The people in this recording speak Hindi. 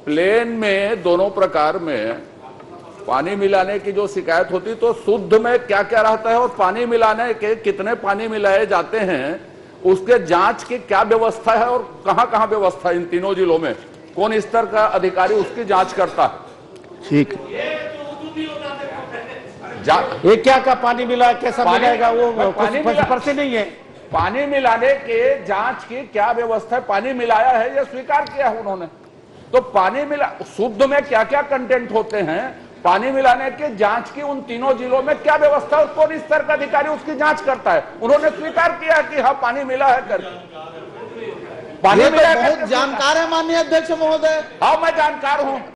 प्लेन में दोनों प्रकार में पानी मिलाने की जो शिकायत होती तो शुद्ध में क्या क्या रहता है और पानी मिलाने के कितने पानी मिलाए जाते हैं उसके जांच की क्या व्यवस्था है और कहां व्यवस्था है इन तीनों जिलों में, कौन स्तर का अधिकारी उसकी जांच करता है? ठीक, ये क्या पानी मिला कैसा मिलाएगा वो पानी पर से नहीं है। पानी मिलाने के जांच की क्या व्यवस्था है? पानी मिलाया है या स्वीकार किया है उन्होंने? तो पानी मिला शुद्ध में क्या क्या कंटेंट होते हैं, पानी मिलाने के जांच की उन तीनों जिलों में क्या व्यवस्था और कौन स्तर का अधिकारी उसकी जांच करता है? उन्होंने स्वीकार किया कि हाँ पानी मिला है करके। पानी मिला बहुत जानकार है माननीय अध्यक्ष महोदय। हाँ मैं जानकार हूं।